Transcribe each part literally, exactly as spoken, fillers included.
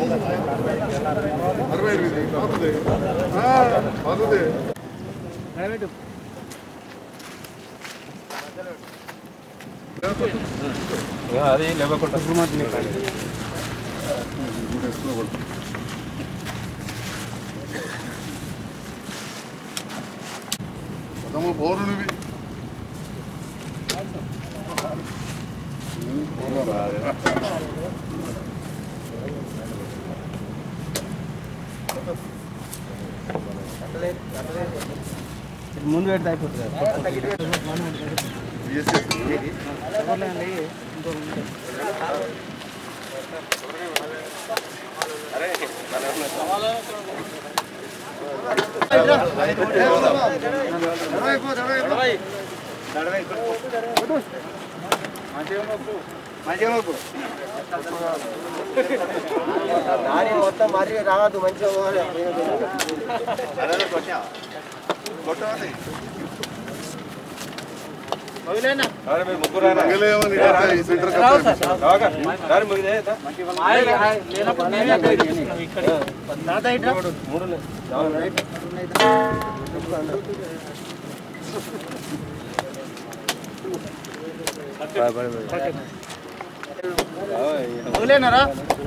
అది లేవకుండా పౌరునివి ముందు పెడితే అయిపోతుంది మొత్తం మరి రాదు మంచిగా మొదలేనారా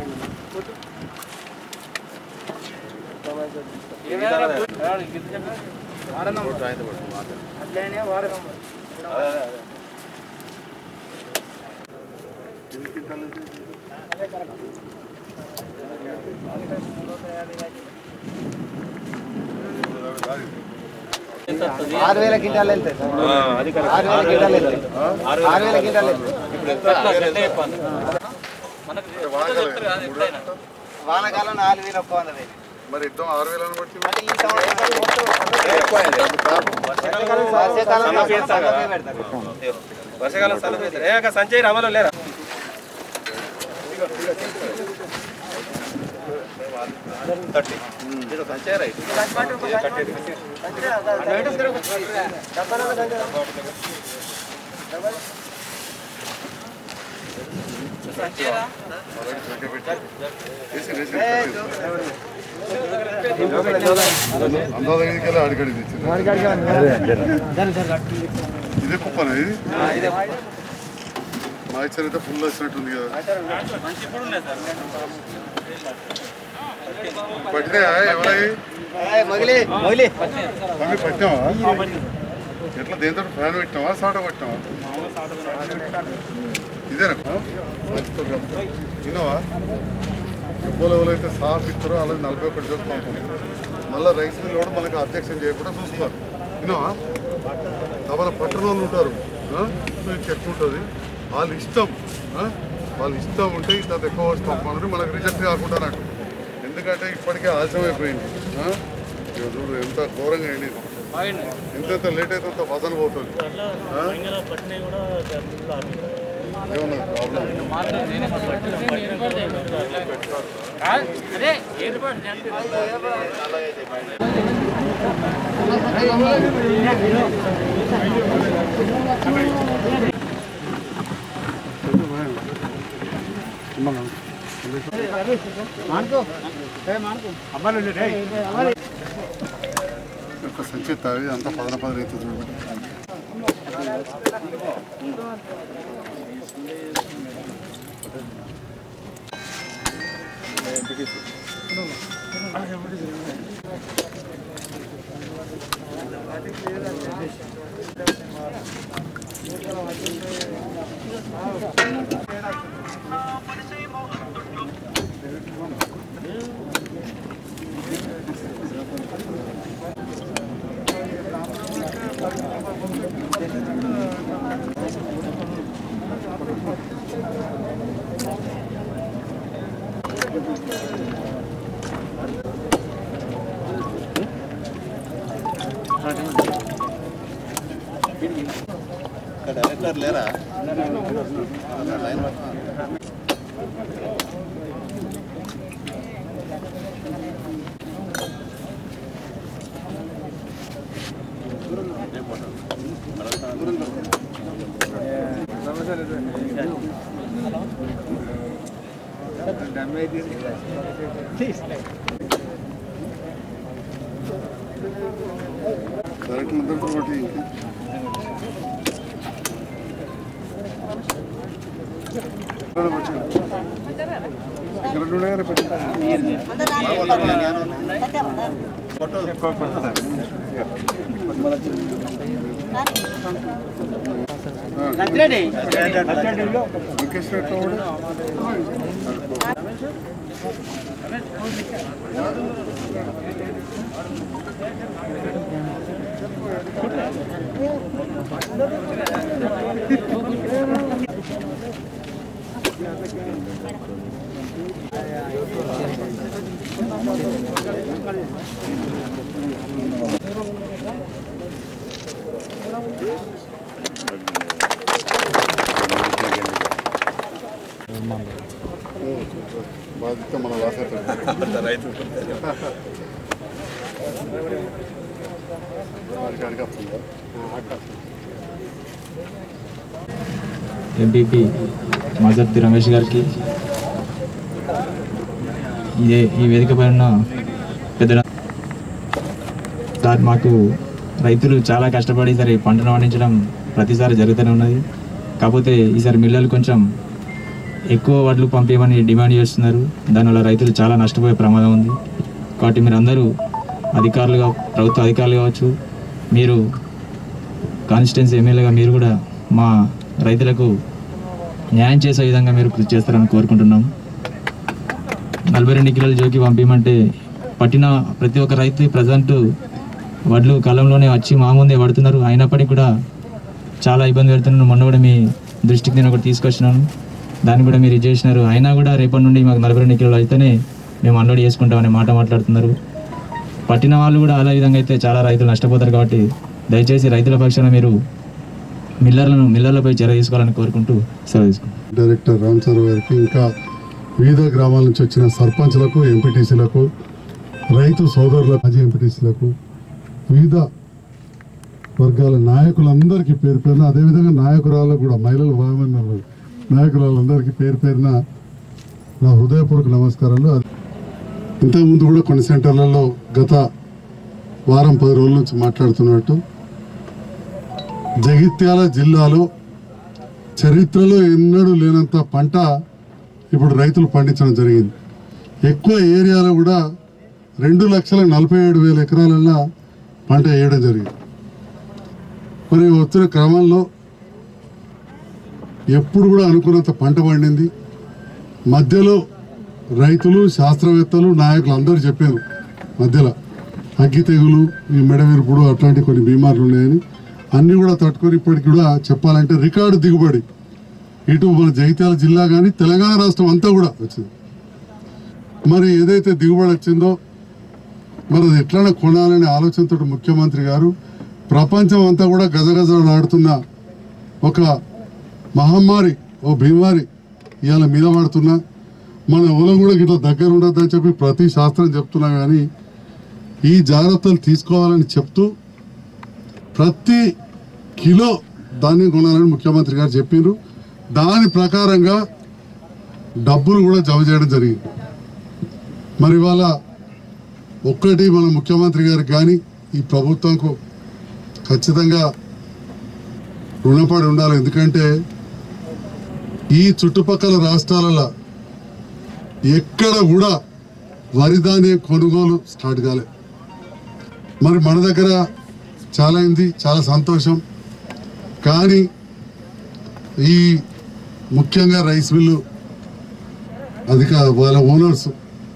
అట్లనే వాడకం ఆరు వేల కింటాలు వెళ్తాయి ఆరు వేల కింటాలు వెళ్తాయి ఆరు వేల కింటాలు వానకాలం నాలుగు వేల ఒక్క వంద మరి ఇద్దాం ఆరు వేలను బట్టి వర్షాకాలం సంచయ్ రామలో లేరా సంచయ్ రైట్ అందాదగిరికెళ్ళి అడిగడి ఇదే కుప్పనా ఇది మా ఇచ్చరైతే ఫుల్ వచ్చినట్టుంది కదా పట్టినాయా ఎవరై మమ్మీ పట్టినావా ఎట్లా దేంతో ఫ్యాన్ పెట్టినావా సాట పట్టినావా ఇదేనా విన్నావా డబ్బులు ఎవరైతే సాఫ్ ఇస్తారో అలాగే నలభై ఒకటి రోజులు పంపుతుంది మళ్ళీ రైస్ మిల్ కూడా మనకు అబ్జెక్షన్ చేయకుండా చూస్తున్నారు విన్నావా తమల పట్టణ వాళ్ళు ఉంటారు ఎక్కువ ఉంటుంది వాళ్ళ ఇష్టం వాళ్ళ ఇష్టం ఉంటే ఇంత ఎక్కువ వచ్చి పంపమని మనకు రిజెక్ట్ కాకుండా నాకు ఎందుకంటే ఇప్పటికే ఆలస్యం అయిపోయింది చూడు ఎంత ఘోరంగా అయింది ఎంతెంత లేట్ అయితే అంత వదన పోతుంది ఏమన్నా ప్రాబ్లం సంచిత అంతా పదన పది రైతు చూడండి డైరెక్టర్ లేరా బాధ్యత మన వాసత రైతు ఎంపీపీ మాజర్తి రమేష్ గారికి, ఇదే ఈ వేదిక పైన ఉన్న పెద్ద సార్, మాకు రైతులు చాలా కష్టపడి ఈసారి పంటను పండించడం ప్రతిసారి జరుగుతూనే ఉన్నది. కాకపోతే ఈసారి మిల్లలు కొంచెం ఎక్కువ వడ్లు పంపేయమని డిమాండ్ చేస్తున్నారు. దానివల్ల రైతులు చాలా నష్టపోయే ప్రమాదం ఉంది. కాబట్టి మీరు అందరూ అధికారులుగా, ప్రభుత్వ అధికారులు కావచ్చు, మీరు కాన్స్టిట్యున్సీ ఎమ్మెల్యేగా మీరు కూడా మా రైతులకు న్యాయం చేసే విధంగా మీరు కృషి చేస్తారని కోరుకుంటున్నాం. నలభై రెండు కిలోల జోకి పంపించమంటే పట్టిన ప్రతి ఒక్క రైతు ప్రజెంట్ వడ్లు కాలంలోనే వచ్చి మా ముందే పడుతున్నారు. అయినప్పటికీ కూడా చాలా ఇబ్బంది పెడుతున్నాను. మొన్న కూడా మీ దృష్టికి నేను ఒకటి తీసుకొచ్చినాను, దాన్ని కూడా మీరు చేసినారు. అయినా కూడా రేపటి నుండి మాకు నలభై రెండు కిలోలు అయితేనే మేము అన్లోడ్ చేసుకుంటామనే మాట మాట్లాడుతున్నారు. పట్టిన వాళ్ళు కూడా అదే విధంగా అయితే చాలా రైతులు నష్టపోతారు. కాబట్టి దయచేసి రైతుల పక్షాన మీరు మిల్లర్లను మిల్లర్లపై చర్య తీసుకోవాలని కోరుకుంటూ సెలవు తీసుకుంటాం. డైరెక్టర్ రామ్ సార్ గారికి, ఇంకా వివిధ గ్రామాల నుంచి వచ్చిన సర్పంచ్లకు, ఎంపీటీసీలకు, రైతు సోదరులకు, మాజీ ఎంపీటీసీలకు, వివిధ వర్గాల నాయకులందరికీ పేరు పేరున, అదేవిధంగా నాయకురాళ్ళకు కూడా, మహిళలు బాగా ఉన్నారు, నాయకురాళ్ళందరికీ పేరు పేరున నా హృదయపూర్వక నమస్కారాలు. ఇంతకుముందు కూడా కొన్ని సెంటర్లలో గత వారం పది రోజుల నుంచి మాట్లాడుతున్నట్టు, జగిత్యాల జిల్లాలో చరిత్రలో ఎన్నడూ లేనంత పంట ఇప్పుడు రైతులు పండించడం జరిగింది. ఎక్కువ ఏరియాలో కూడా రెండు లక్షల నలభై ఏడు వేల ఎకరాలలో పంట వేయడం జరిగింది. మరి వచ్చిన క్రమంలో ఎప్పుడు కూడా అనుకున్నంత పంట పండింది. మధ్యలో రైతులు, శాస్త్రవేత్తలు, నాయకులు అందరూ చెప్పారు, మధ్యలో అగ్గి తెగులు, ఈ మెడవిరుపుడు అట్లాంటి కొన్ని బీమార్లు ఉన్నాయని, అన్నీ కూడా తట్టుకొని ఇప్పటికి కూడా చెప్పాలంటే రికార్డు దిగుబడి ఇటు మన జగిత్యాల జిల్లా కానీ తెలంగాణ రాష్ట్రం అంతా కూడా వచ్చింది. మరి ఏదైతే దిగుబడి వచ్చిందో మరి అది ఎట్లనే కొనాలనే ఆలోచనతో ముఖ్యమంత్రి గారు ప్రపంచం అంతా కూడా గజగజలాడుతున్న ఒక మహమ్మారి, ఓ బీమారి ఇవాళ మీద పడుతున్నా, మన ఊళ్ళో కూడా ఇట్లా దగ్గర ఉండొద్దని చెప్పి ప్రతి శాస్త్రం చెప్తున్నా కానీ ఈ జాగ్రత్తలు తీసుకోవాలని చెప్తూ ప్రతి కిలో ధాన్యం కొనాలని ముఖ్యమంత్రి గారు చెప్పిండ్రు. దాని ప్రకారంగా డబ్బులు కూడా జమ చేయడం జరిగింది. మరి ఇవాళ ఒక్కటి మన ముఖ్యమంత్రి గారికి కానీ ఈ ప్రభుత్వంకు ఖచ్చితంగా రుణపడి ఉండాలి. ఎందుకంటే ఈ చుట్టుపక్కల రాష్ట్రాలలో ఎక్కడ కూడా వరి ధాన్యం కొనుగోలు స్టార్ట్ కాలే. మరి మన దగ్గర చాలా అయింది, చాలా సంతోషం. కానీ ఈ ముఖ్యంగా రైస్ మిల్లు అధిక వాళ్ళ ఓనర్స్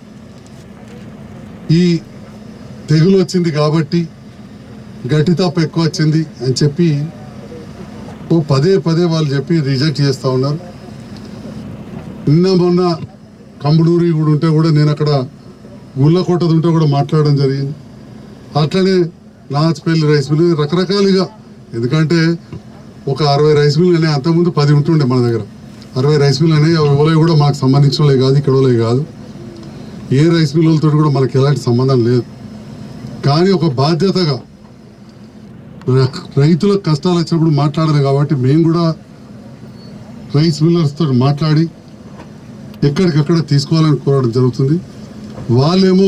ఈ తెగులు వచ్చింది కాబట్టి గట్టి తప్ప ఎక్కువ వచ్చింది అని చెప్పి ఓ పదే పదే వాళ్ళు చెప్పి రిజెక్ట్ చేస్తూ ఉన్నారు. నిన్న మొన్న కంబడూరి కూడా ఉంటే కూడా నేను అక్కడ గుళ్ళకోటది ఉంటే కూడా మాట్లాడడం జరిగింది. అట్లనే నాచుపల్లి రైస్ మిల్లు రకరకాలుగా, ఎందుకంటే ఒక అరవై రైస్ మిల్లు అనే అంతకుముందు పది ఉంటుండే మన దగ్గర. అరవై రైస్ మిల్లు అనేవి ఎవరో కూడా మాకు సంబంధించినలే కాదు, ఇక్కడ కాదు, ఏ రైస్ మిల్లులతో కూడా మనకి ఎలాంటి సంబంధం లేదు. కానీ ఒక బాధ్యతగా రైతులకు కష్టాలు వచ్చినప్పుడు మాట్లాడాలి కాబట్టి మేము కూడా రైస్ మిల్లర్స్ తోటి మాట్లాడి ఎక్కడికక్కడ తీసుకోవాలని కోరడం జరుగుతుంది. వాళ్ళేమో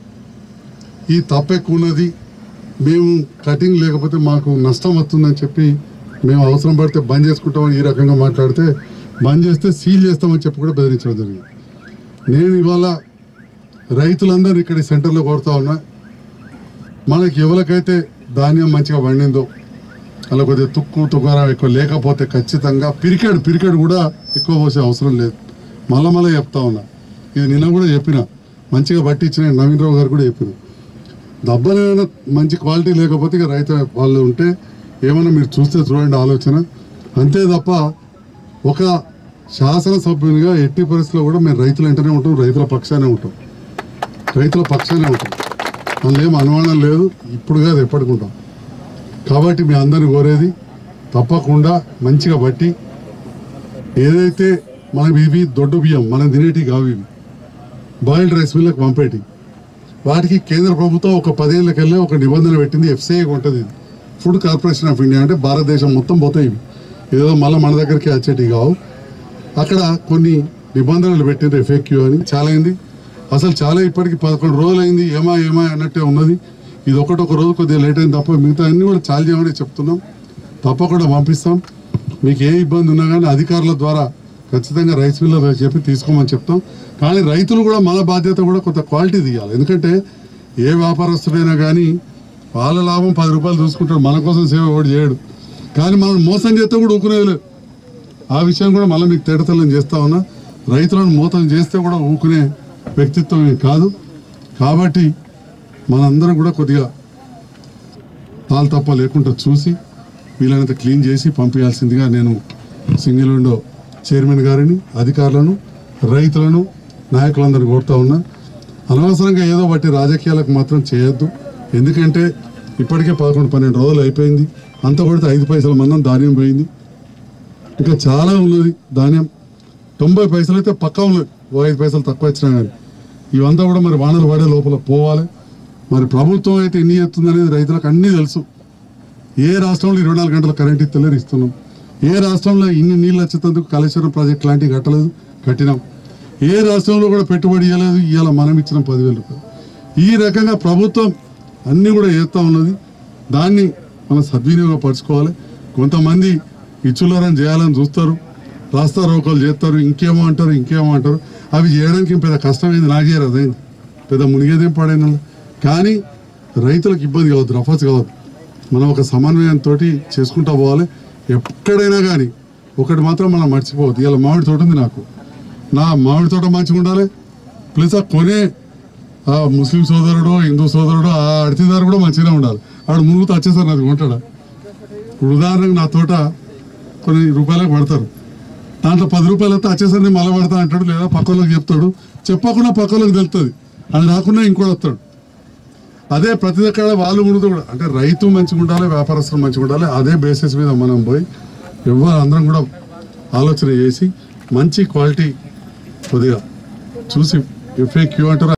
ఈ తప్పు ఎక్కువ ఉన్నది, మేము కటింగ్ లేకపోతే మాకు నష్టం వస్తుందని చెప్పి మేము అవసరం పడితే బంద్ చేసుకుంటామని ఈ రకంగా మాట్లాడితే బంద్ చేస్తే సీల్ చేస్తామని చెప్పి కూడా బెదిరించడం జరిగింది. నేను ఇవాళ రైతులందరూ ఇక్కడ ఈ సెంటర్లో కోరుతా ఉన్నా, మనకి ఎవరికైతే ధాన్యం మంచిగా పండిందో అలా కొద్దిగా తుక్కు తుకారం ఎక్కువ లేకపోతే ఖచ్చితంగా పిరికాడు పిరికాడు కూడా ఎక్కువ పోసే అవసరం లేదు. మళ్ళా మళ్ళీ చెప్తా ఉన్నా, ఇది నిన్న కూడా చెప్పిన, మంచిగా బట్టి ఇచ్చిన నవీన్ రావు గారు కూడా చెప్పిన, దెబ్బలేమైనా మంచి క్వాలిటీ లేకపోతే ఇక రైతు వాళ్ళు ఉంటే ఏమైనా మీరు చూస్తే చూడండి ఆలోచన, అంతే తప్ప ఒక శాసనసభ్యునిగా ఎట్టి పరిస్థితుల్లో కూడా మేము రైతులు వెంటనే ఉంటాం, రైతుల పక్షానే ఉంటాం, రైతుల పక్షానే ఉంటాం, అందులో ఏం అనుమానం లేదు. ఇప్పుడు కాదు ఎప్పటికుంటాం. కాబట్టి మీ అందరిని కోరేది తప్పకుండా మంచిగా బట్టి ఏదైతే మనం ఇవి దొడ్డు బియ్యం మనం తినేటి కావు, ఇవి బాయిల్డ్ రైస్ మిల్లకు పంపేటి, వాటికి కేంద్ర ప్రభుత్వం ఒక పదేళ్ళకెళ్ళే ఒక నిబంధన పెట్టింది, ఎఫ్సిఐ ఉంటుంది, ఫుడ్ కార్పొరేషన్ ఆఫ్ ఇండియా, అంటే భారతదేశం మొత్తం పోతాయి ఇవి, ఏదో మళ్ళీ మన దగ్గరికి వచ్చేటివి కావు. అక్కడ కొన్ని నిబంధనలు పెట్టింది ఎఫ్ఏక్యూ అని. చాలా అయింది అసలు, చాలా ఇప్పటికి పదకొండు రోజులు అయింది, ఏమా ఏమా అన్నట్టే ఉన్నది. ఇది ఒకటి ఒక రోజు కొద్దిగా లేట్ అయింది తప్ప మిగతా అన్నీ కూడా చాలా చేయమని చెప్తున్నాం. తప్పకుండా పంపిస్తాం. మీకు ఏ ఇబ్బంది ఉన్నా కానీ అధికారుల ద్వారా ఖచ్చితంగా రైస్ మిల్లర్ చెప్పి తీసుకోమని చెప్తాం. కానీ రైతులు కూడా మన బాధ్యత కూడా కొంత క్వాలిటీ తీయాలి. ఎందుకంటే ఏ వ్యాపారస్తుడైనా కానీ వాళ్ళ లాభం పది రూపాయలు చూసుకుంటాడు, మన కోసం సేవ కూడా చేయడు. కానీ మనం మోసం చేస్తే కూడా ఊకునేది లేదు. ఆ విషయం కూడా మళ్ళీ మీకు తేటతల్లం చేస్తా ఉన్నా. రైతులను మోసం చేస్తే కూడా ఊకునే వ్యక్తిత్వం కాదు. కాబట్టి మనందరం కూడా కొద్దిగా తాలు తప్ప లేకుండా చూసి వీళ్ళనంత క్లీన్ చేసి పంపించాల్సిందిగా నేను సింగిల్ విండో చైర్మన్ గారిని, అధికారులను, రైతులను, నాయకులందరినీ కోరుతా ఉన్నా. అనవసరంగా ఏదో బట్టి రాజకీయాలకు మాత్రం చేయొద్దు. ఎందుకంటే ఇప్పటికే పదకొండు పన్నెండు రోజులు అయిపోయింది. అంత కొడితే ఐదు పైసల మందం ధాన్యం పోయింది, ఇంకా చాలా ఉన్నది ధాన్యం. తొంభై పైసలు అయితే పక్కా ఉన్నది, ఓ ఐదు పైసలు తక్కువ ఇచ్చినా కానీ ఇవంతా కూడా మరి వానలు పడే లోపల పోవాలి. మరి ప్రభుత్వం అయితే ఎన్ని చేస్తుంది అనేది రైతులకు అన్నీ తెలుసు. ఏ రాష్ట్రంలో ఇరవై నాలుగు గంటల కరెంట్ ఇస్తలేరు, ఇస్తున్నాం. ఏ రాష్ట్రంలో ఇన్ని నీళ్ళు వచ్చేందుకు కాళేశ్వరం ప్రాజెక్ట్ లాంటివి కట్టలేదు, కట్టినాం. ఏ రాష్ట్రంలో కూడా పెట్టుబడి ఇవ్వలేదు, ఇవాళ మనం ఇచ్చిన పదివేల రూపాయలు. ఈ రకంగా ప్రభుత్వం అన్నీ కూడా చేస్తూ ఉన్నది. దాన్ని మనం సద్వినియోగపరచుకోవాలి. కొంతమంది ఇచ్చులారని చేయాలని చూస్తారు, రాస్తా రోకోలు చేస్తారు, ఇంకేమో అంటారు ఇంకేమో అంటారు. అవి చేయడానికి పెద్ద కష్టమైంది, నాకు చేయరు, అదైంది పెద్ద మునిగేదేం పడైన. కానీ రైతులకు ఇబ్బంది కావద్దు, రఫాస్ కావద్దు. మనం ఒక సమన్వయంతో చేసుకుంటూ పోవాలి. ఎక్కడైనా కానీ ఒకటి మాత్రం మనం మర్చిపోవద్దు. ఇలా మామిడి తోట ఉంది నాకు, నా మామిడి తోట మంచిగా ఉండాలి, ప్లస్ ఆ కొనే ఆ ముస్లిం సోదరుడు, హిందూ సోదరుడు, ఆ అడితిదారు కూడా మంచిగానే ఉండాలి. ఆడు మునుగుతూ వచ్చేసారు నాది కొంటాడా. ఇప్పుడు ఉదాహరణకు నా తోట కొన్ని రూపాయలకు పడతారు, దాంట్లో పది రూపాయలు అయితే వచ్చేసరి నేను మళ్ళీ పడతా అంటాడు, లేదా పక్కలోకి చెప్తాడు, చెప్పకుండా పక్కలోకి తెలుస్తుంది, అది రాకుండా ఇంకోటి వస్తాడు. అదే ప్రతి దగ్గర వాళ్ళు మునుగుతూ కూడా, అంటే రైతు మంచిగా ఉండాలి, వ్యాపారస్తులు మంచిగా ఉండాలి. అదే బేసిస్ మీద మనం పోయి ఎవరు అందరం కూడా ఆలోచన చేసి మంచి క్వాలిటీ కొద్దిగా చూసి ఎఫ్ఏక్యూ అంటారు.